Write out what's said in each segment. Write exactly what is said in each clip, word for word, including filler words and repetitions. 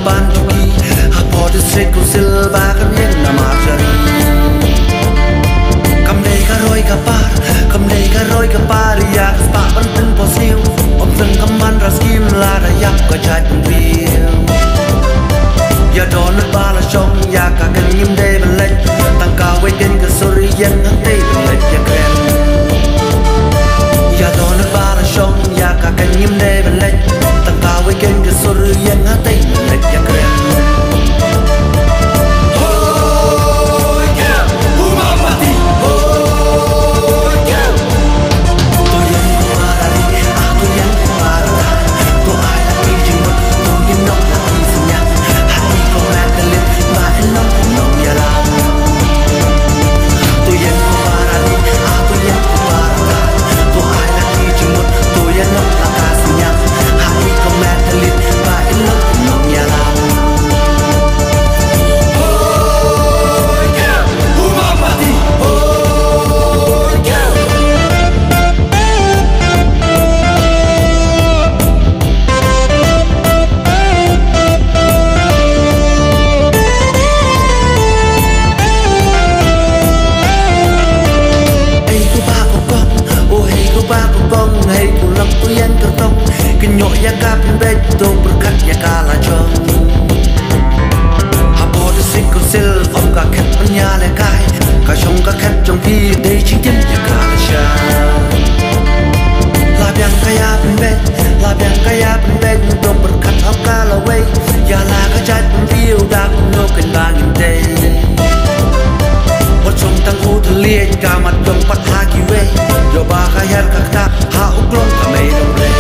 bantuki Hapo distrikku silbakan yang nama jari Kam dei ka roi ka par Kam dei ka roi ka par Ya spa banten posiu Om sen kaman raskim la rayak ka jai penwil Ya donut bala shong Ya kakan ngim dei belek Tang ka weken ka suri yang hantei belek ya kren Ya donut bala shong Ya kakan ngim dei belek Tang ka weken ka suri yang hantei belek ya kren Ya kapin beto berkat ya kala jong Hapo de sikko sil om ka ket penyale kai Ka shong ka ket jong pi de ching tim ya kala sha La biang kaya pin bet La biang kaya pin bet Dong berkat hok kala way Ya la ka jat pun view Da kun no ken bangin day Wat shong tang ku te liet Ka mat dong pat haki way Yo ba kaya ka ta Ha uklong ka may dong day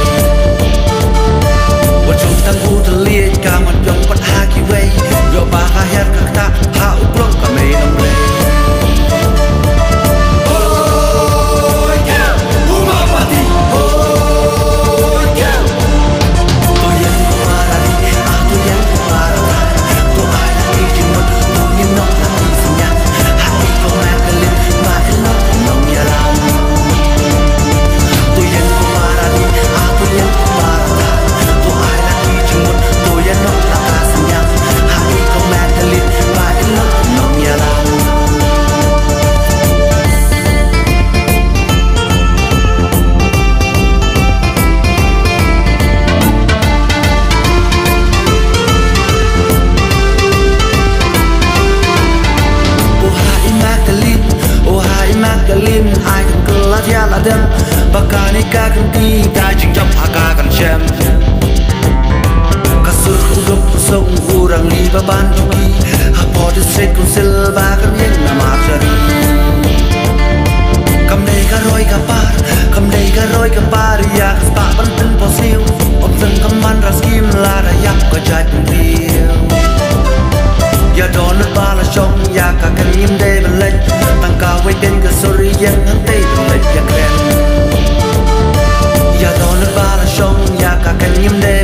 Wajong tangku terlihat kamat yang pat haki way Yo bahaya kata ha uklong kami nomre Oh yeah, umam mati Oh yeah Tu yang kumarani, aku yang kumarani Tu ada kijimut, tu nginok lagi senyap Hati kau nakalin, mailok nong yalam Tu yang kumarani, aku yang kumarani Magdalene, ai kan kelas ya ladan Baka nikah ganti, dajing jam agakan jam Kasur udup usung urang liba bantuki Hapo distrik kunsil bakan yang nama jari Kam dei ka roi ka par, kam dei ka roi ka par Ya spa banten posiu, om sen kaman raskim la rayak ka jai penwil Ya donut bala shong, ya kakan ngim dei belek Tang ka weken ka suri yang hantei belek ya kren Ya donut bala shong, ya kakan ngim dei